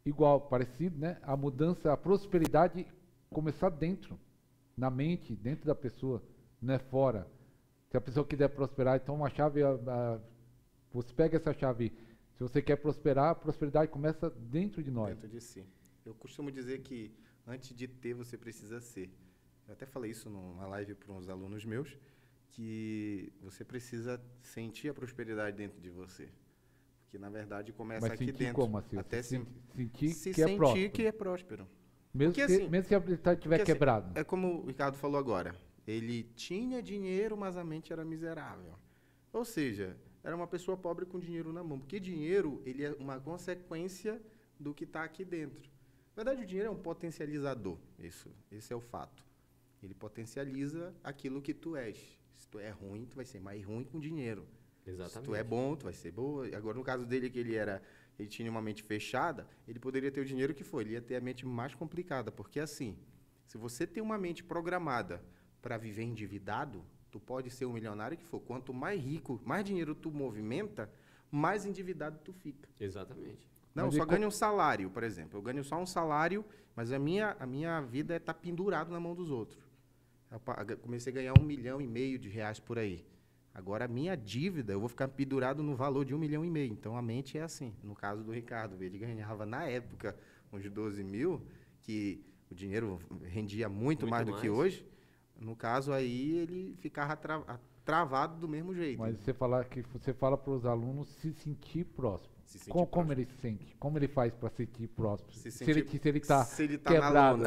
igual, parecido, né? A mudança, a prosperidade começar dentro, na mente, dentro da pessoa, não é fora. Se a pessoa quiser prosperar, então uma chave, você pega essa chave. Se você quer prosperar, a prosperidade começa dentro de nós. Dentro de si. Eu costumo dizer que antes de ter, você precisa ser. Eu até falei isso numa live para uns alunos meus, que você precisa sentir a prosperidade dentro de você. Porque, na verdade, começa Mas aqui sentir dentro. como assim? Até Sentir se que é sentir próspero. que é próspero. Mesmo, Porque, que, assim, mesmo se a habilidade estiver Porque, assim, quebrado. é como o Ricardo falou agora. Ele tinha dinheiro, mas a mente era miserável. Ou seja, era uma pessoa pobre com dinheiro na mão. Porque dinheiro, ele é uma consequência do que está aqui dentro. Na verdade, o dinheiro é um potencializador. Esse é o fato. Ele potencializa aquilo que tu és. Se tu é ruim, tu vai ser mais ruim com dinheiro. Exatamente. Se tu é bom, tu vai ser boa. Agora, no caso dele, que ele tinha uma mente fechada, ele poderia ter o dinheiro que for. Ele ia ter a mente mais complicada. Porque, assim, se você tem uma mente programada para viver endividado, tu pode ser o milionário que for. Quanto mais rico, mais dinheiro tu movimenta, mais endividado tu fica. Exatamente. Não, eu só ganho um salário, por exemplo. Eu ganho só um salário, mas a minha vida é estar pendurado na mão dos outros. Eu comecei a ganhar R$1,5 milhão por aí. Agora, a minha dívida, eu vou ficar pendurado no valor de R$1,5 milhão. Então, a mente é assim. No caso do Ricardo, ele ganhava, na época, uns 12 mil, que o dinheiro rendia muito mais do que hoje. No caso, aí, ele ficava travado do mesmo jeito. Mas você fala para os alunos se sentir próximo. Como ele se sente? Como ele faz para sentir próximo? Se ele está quebrado.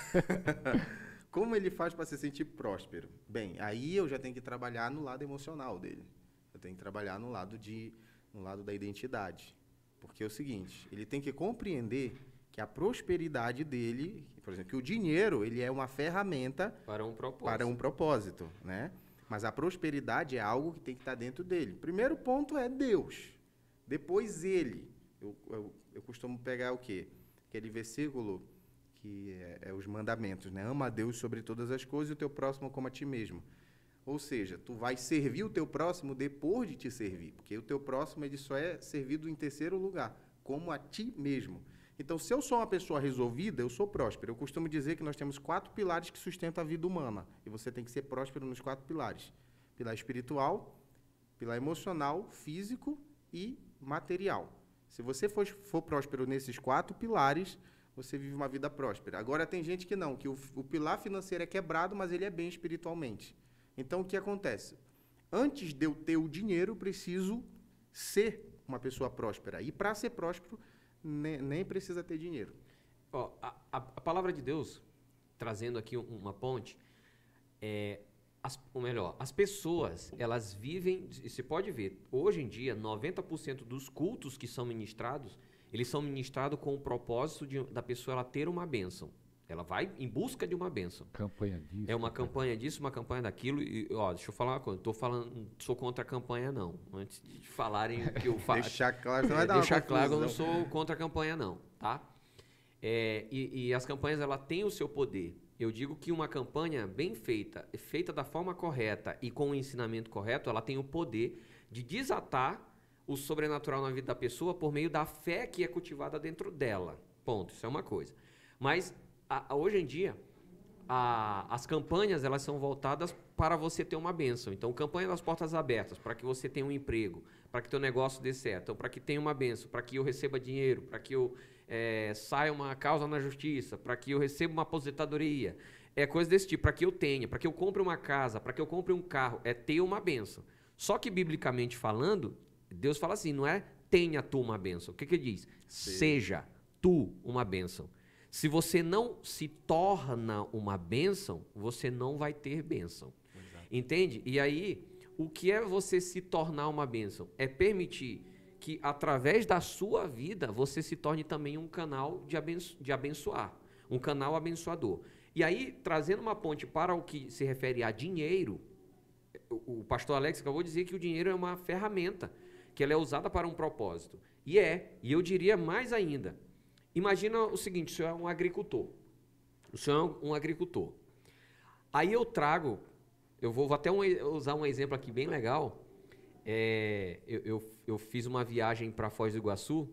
Como ele faz para se sentir próspero? Bem, aí eu já tenho que trabalhar no lado emocional dele. Eu tenho que trabalhar no lado da identidade. Porque é o seguinte, ele tem que compreender que a prosperidade dele, por exemplo, que o dinheiro, ele é uma ferramenta para um propósito, né? Mas a prosperidade é algo que tem que estar dentro dele. Primeiro ponto é Deus. Depois ele. Eu costumo pegar o quê? Aquele versículo que é os mandamentos, né? Ama a Deus sobre todas as coisas e o teu próximo como a ti mesmo. Ou seja, tu vai servir o teu próximo depois de te servir, porque o teu próximo ele só é servido em terceiro lugar, como a ti mesmo. Então, se eu sou uma pessoa resolvida, eu sou próspero. Eu costumo dizer que nós temos 4 pilares que sustentam a vida humana, e você tem que ser próspero nos 4 pilares. Pilar espiritual, pilar emocional, físico e material. Se você for próspero nesses 4 pilares, você vive uma vida próspera. Agora, tem gente que não, que o pilar financeiro é quebrado, mas ele é bem espiritualmente. Então, o que acontece? Antes de eu ter o dinheiro, eu preciso ser uma pessoa próspera. E para ser próspero, nem precisa ter dinheiro. Ó, a palavra de Deus, trazendo aqui uma ponte, as pessoas, elas vivem, você pode ver, hoje em dia, 90% dos cultos que são ministrados, eles são ministrados com o propósito da pessoa ela ter uma bênção. Ela vai em busca de uma bênção. Campanha disso. É uma campanha disso, uma campanha daquilo. E, ó, deixa eu falar uma coisa. Não sou contra a campanha, não. Antes de falarem o que eu faço. Deixar claro, não vai dar uma confusão. Deixar claro, eu não sou contra a campanha, não. Tá? E as campanhas, ela têm o seu poder. Eu digo que uma campanha bem feita, feita da forma correta e com o ensinamento correto, ela tem o poder de desatar o sobrenatural na vida da pessoa por meio da fé que é cultivada dentro dela. Ponto. Isso é uma coisa. Mas hoje em dia, as campanhas elas são voltadas para você ter uma bênção. Então, campanha das portas abertas, para que você tenha um emprego, para que teu negócio dê certo, então, para que tenha uma bênção, para que eu receba dinheiro, para que eu saia uma causa na justiça, para que eu receba uma aposentadoria. Coisa desse tipo, para que eu tenha, para que eu compre uma casa, para que eu compre um carro. É ter uma bênção. Só que, biblicamente falando, Deus fala assim, não é tenha tu uma bênção. O que ele diz? Seja tu uma bênção. Se você não se torna uma bênção, você não vai ter bênção. Exato. Entende? E aí, o que é você se tornar uma bênção? É permitir que, através da sua vida, você se torne também um canal de abençoar. Um canal abençoador. E aí, trazendo uma ponte para o que se refere a dinheiro, o pastor Alex acabou de dizer que o dinheiro é uma ferramenta, que ela é usada para um propósito. E eu diria mais ainda. Imagina o seguinte, o senhor é um agricultor. O senhor é um agricultor. Aí eu vou até usar um exemplo aqui bem legal. Eu fiz uma viagem para Foz do Iguaçu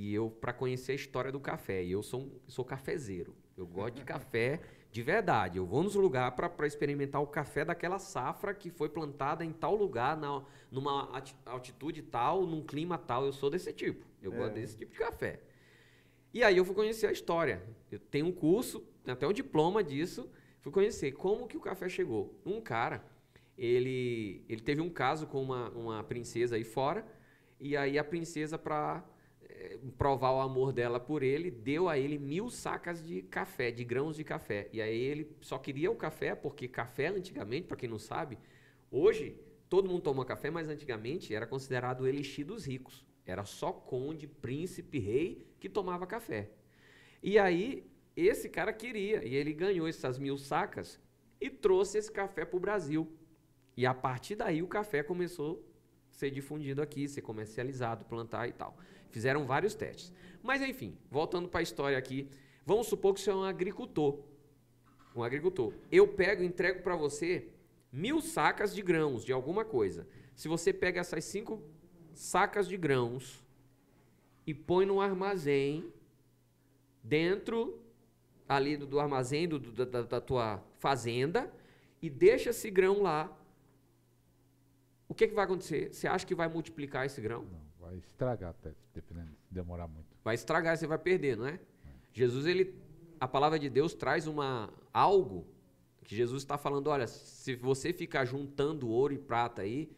E eu, para conhecer a história do café, e eu sou cafezeiro. Eu gosto de café de verdade. Eu vou nos lugares para experimentar o café daquela safra que foi plantada em tal lugar, numa altitude tal, num clima tal. Eu sou desse tipo. Eu gosto desse tipo de café. E aí eu fui conhecer a história. Eu tenho um curso, tenho até um diploma disso. Fui conhecer como que o café chegou. Um cara, ele teve um caso com uma princesa aí fora, e aí a princesa, para provar o amor dela por ele, deu a ele 1000 sacas de café, de grãos de café. E aí ele só queria o café, porque café antigamente, para quem não sabe, hoje todo mundo toma café, mas antigamente era considerado o elixir dos ricos. Era só conde, príncipe, rei que tomava café. E aí esse cara queria, e ele ganhou essas 1000 sacas e trouxe esse café para o Brasil. E a partir daí o café começou a ser difundido aqui, ser comercializado, plantar e tal. Fizeram vários testes. Mas enfim, voltando para a história aqui, vamos supor que você é um agricultor. Um agricultor. Eu pego e entrego para você 1000 sacas de grãos de alguma coisa. Se você pega essas 5 sacas de grãos e põe no armazém, dentro ali do armazém da tua fazenda, e deixa esse grão lá, o que vai acontecer? Você acha que vai multiplicar esse grão? Não, vai estragar até, dependendo, se demorar muito. Vai estragar, você vai perder, não é? Jesus, a palavra de Deus traz algo que Jesus está falando, olha, se você ficar juntando ouro e prata aí,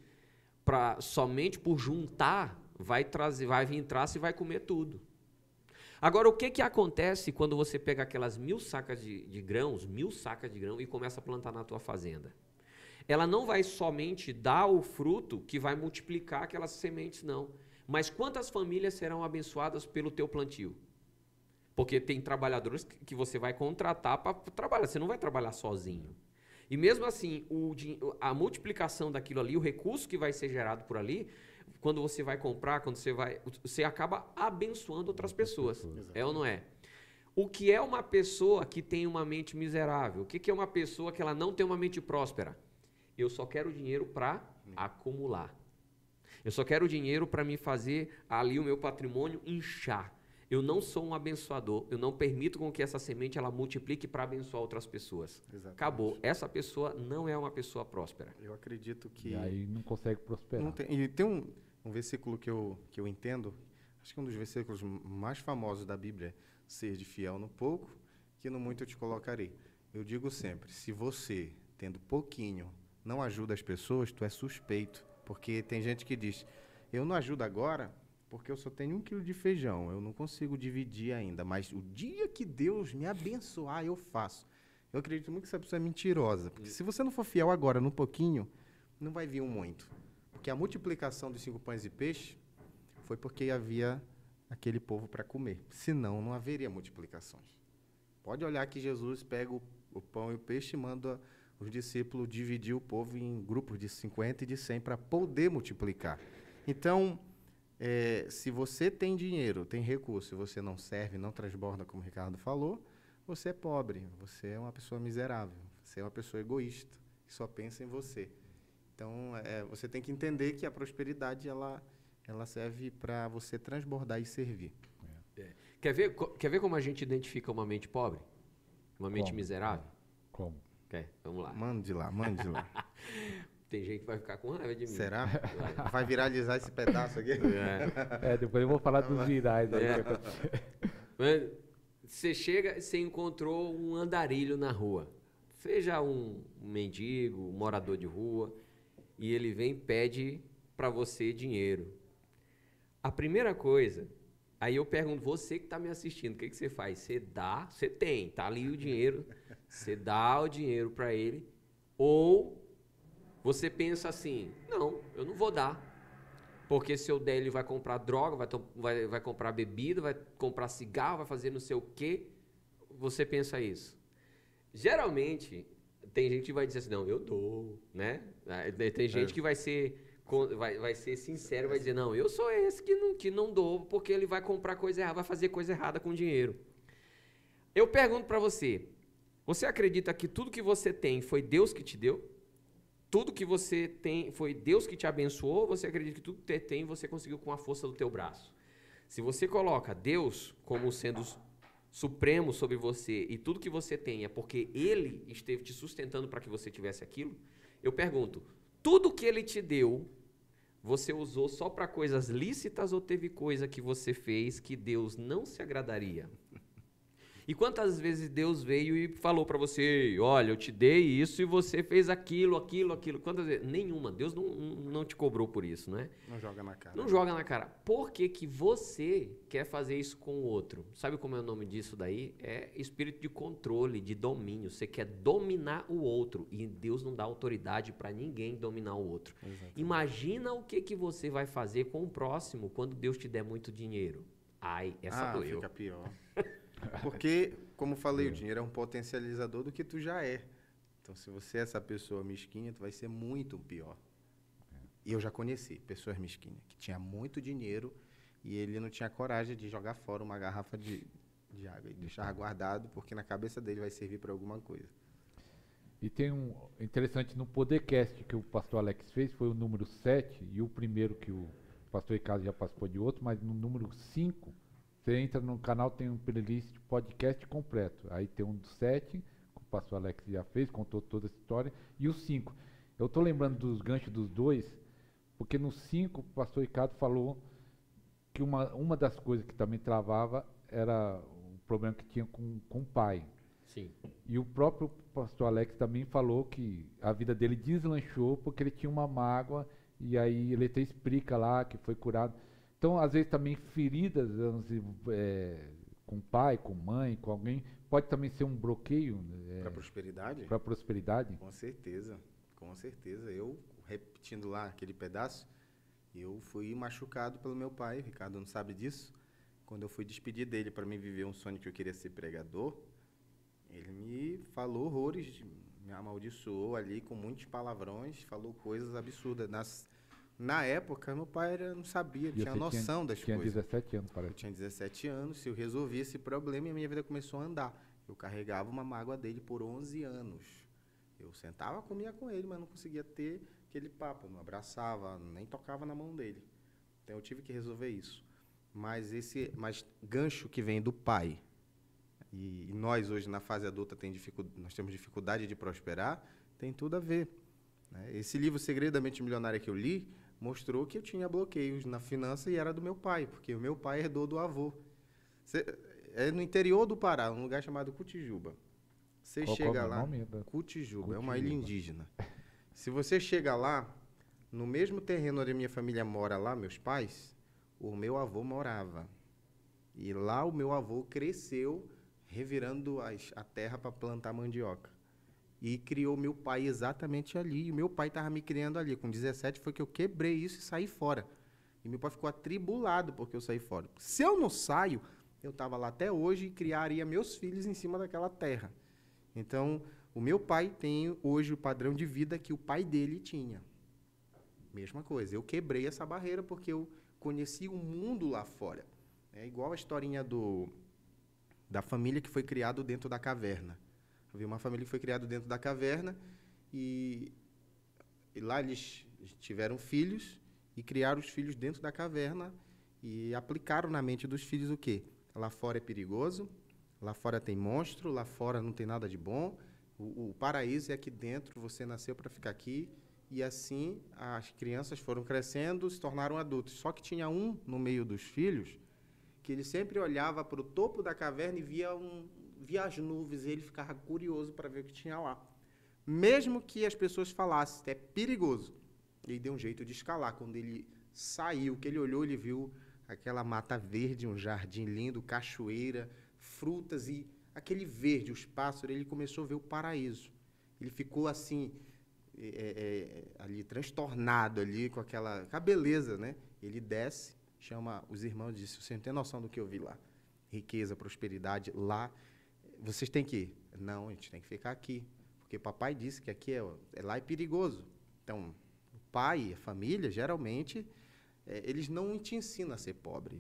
somente por juntar, vai vir traço e vai comer tudo. Agora, o que acontece quando você pega aquelas 1000 sacas de grãos, 1000 sacas de grão, e começa a plantar na tua fazenda? Ela não vai somente dar o fruto que vai multiplicar aquelas sementes, não. Mas quantas famílias serão abençoadas pelo teu plantio? Porque tem trabalhadores que você vai contratar para trabalhar, você não vai trabalhar sozinho. E mesmo assim, a multiplicação daquilo ali, o recurso que vai ser gerado por ali, quando você vai comprar, você acaba abençoando outras pessoas. É ou não é? O que é uma pessoa que tem uma mente miserável? O que é uma pessoa que ela não tem uma mente próspera? Eu só quero dinheiro para acumular. Eu só quero dinheiro para me fazer ali o meu patrimônio inchar. Eu não sou um abençoador. Eu não permito com que essa semente ela multiplique para abençoar outras pessoas. Exatamente. Acabou. Essa pessoa não é uma pessoa próspera. Eu acredito que... E aí não consegue prosperar. E tem um versículo que eu entendo, acho que é um dos versículos mais famosos da Bíblia, seja fiel no pouco, que no muito eu te colocarei. Eu digo sempre, se você, tendo pouquinho, não ajuda as pessoas, tu é suspeito. Porque tem gente que diz, eu não ajudo agora porque eu só tenho 1 quilo de feijão, eu não consigo dividir ainda, mas o dia que Deus me abençoar, eu faço. Eu acredito muito que essa pessoa é mentirosa, porque se você não for fiel agora no pouquinho, não vai vir um muito. Porque a multiplicação dos 5 pães e peixe foi porque havia aquele povo para comer. Senão, não haveria multiplicações. Pode olhar que Jesus pega o pão e o peixe e manda os discípulos dividir o povo em grupos de 50 e de 100 para poder multiplicar. Então, se você tem dinheiro, tem recurso, e você não serve, não transborda, como o Ricardo falou, você é pobre, você é uma pessoa miserável, você é uma pessoa egoísta, que só pensa em você. Então, você tem que entender que a prosperidade ela serve para você transbordar e servir. Quer ver como a gente identifica uma mente pobre? Uma mente miserável? Como? Vamos lá. Mande lá. Tem gente que vai ficar com raiva de mim. Será? Vai viralizar esse pedaço aqui? Depois eu vou falar dos virais. Aí Você chega, você encontrou um andarilho na rua. Seja um mendigo, um morador de rua, e ele vem e pede para você dinheiro. A primeira coisa, aí eu pergunto, você que está me assistindo, o que você faz? Você dá, você tem, tá ali o dinheiro, você dá o dinheiro para ele, ou você pensa assim, não, eu não vou dar, porque se eu der ele vai comprar droga, vai comprar bebida, vai comprar cigarro, vai fazer não sei o quê, você pensa isso. Geralmente, tem gente que vai dizer assim, não, eu dou, né? Tem gente que vai ser sincero, vai dizer, não, eu sou esse que não dou, porque ele vai comprar coisa errada, vai fazer coisa errada com dinheiro. Eu pergunto para você acredita que tudo que você tem foi Deus que te deu? Tudo que você tem foi Deus que te abençoou? Ou você acredita que tudo que você tem você conseguiu com a força do teu braço? Se você coloca Deus como sendo supremo sobre você e tudo que você tem é porque Ele esteve te sustentando para que você tivesse aquilo, eu pergunto, tudo que Ele te deu, você usou só para coisas lícitas ou teve coisa que você fez que Deus não se agradaria? E quantas vezes Deus veio e falou para você, olha, eu te dei isso e você fez aquilo. Quantas vezes? Nenhuma. Deus não te cobrou por isso, não é? Não joga na cara. Não joga na cara. Por que que você quer fazer isso com o outro? Sabe como é o nome disso daí? É espírito de controle, de domínio. Você quer dominar o outro e Deus não dá autoridade para ninguém dominar o outro. Exatamente. Imagina o que que você vai fazer com o próximo quando Deus te der muito dinheiro. Ai, essa doeu. Fica pior. Porque, como falei, o dinheiro é um potencializador do que tu já é. Então, se você é essa pessoa mesquinha, tu vai ser muito pior. E eu já conheci pessoas mesquinhas que tinha muito dinheiro e ele não tinha coragem de jogar fora uma garrafa de água e deixar guardado, porque na cabeça dele vai servir para alguma coisa. E tem um interessante no podcast que o pastor Alex fez, foi o número 7, e o primeiro que o pastor Ricardo já participou de outro, mas no número 5, você entra no canal, tem um playlist podcast completo. Aí tem um do 7, que o pastor Alex já fez, contou toda essa história, e o 5. Eu estou lembrando dos ganchos dos dois, porque no 5 o pastor Ricardo falou que uma das coisas que também travava era o problema que tinha com o pai. Sim. E o próprio pastor Alex também falou que a vida dele deslanchou porque ele tinha uma mágoa, e aí ele até explica lá que foi curado. Então, às vezes também feridas com pai, com mãe, com alguém, pode também ser um bloqueio Para prosperidade? para prosperidade. Com certeza, com certeza. Eu, repetindo lá aquele pedaço, eu fui machucado pelo meu pai, o Ricardo não sabe disso. Quando eu fui despedir dele para mim viver um sonho que eu queria ser pregador, ele me falou horrores, me amaldiçoou ali com muitos palavrões, falou coisas absurdas. Na época, meu pai não sabia, tinha noção das tinha coisas. 17 anos, parece. Eu tinha 17 anos, se eu resolvi esse problema, a minha vida começou a andar. Eu carregava uma mágoa dele por 11 anos. Eu sentava, comia com ele, mas não conseguia ter aquele papo, não abraçava, nem tocava na mão dele. Então eu tive que resolver isso. Mas gancho que vem do pai, e nós hoje na fase adulta nós temos dificuldade de prosperar, tem tudo a ver, né? Esse livro Segredo da Mente Milionária que eu li mostrou que eu tinha bloqueios na finança e era do meu pai, porque o meu pai herdou do avô. É no interior do Pará, um lugar chamado Cutijuba. Você chega lá, Cutijuba, é uma ilha indígena. Se você chega lá, no mesmo terreno onde a minha família mora lá, meus pais, o meu avô morava. E lá o meu avô cresceu revirando a terra para plantar mandioca. E criou meu pai exatamente ali. E meu pai estava me criando ali. Com 17 foi que eu quebrei isso e saí fora. E meu pai ficou atribulado porque eu saí fora. Se eu não saio, eu estava lá até hoje e criaria meus filhos em cima daquela terra. Então, o meu pai tem hoje o padrão de vida que o pai dele tinha. Mesma coisa. Eu quebrei essa barreira porque eu conheci o mundo lá fora. É igual a historinha da família que foi criada dentro da caverna. Havia uma família que foi criada dentro da caverna e lá eles tiveram filhos e criaram os filhos dentro da caverna e aplicaram na mente dos filhos o quê? Lá fora é perigoso, lá fora tem monstro, lá fora não tem nada de bom, o paraíso é aqui dentro, você nasceu para ficar aqui. E assim as crianças foram crescendo, se tornaram adultos. Só que tinha um no meio dos filhos que ele sempre olhava para o topo da caverna e via as nuvens, e ele ficava curioso para ver o que tinha lá. Mesmo que as pessoas falassem, é perigoso, ele deu um jeito de escalar. Quando ele saiu, que ele olhou, ele viu aquela mata verde, um jardim lindo, cachoeira, frutas e aquele verde, os pássaros, ele começou a ver o paraíso. Ele ficou assim, ali transtornado ali com aquela beleza, né? Ele desce, chama os irmãos e diz: você não tem noção do que eu vi lá. Riqueza, prosperidade, lá. Vocês têm que ir. Não, a gente tem que ficar aqui. Porque papai disse que aqui lá é perigoso. Então, o pai, a família, geralmente, eles não te ensinam a ser pobre.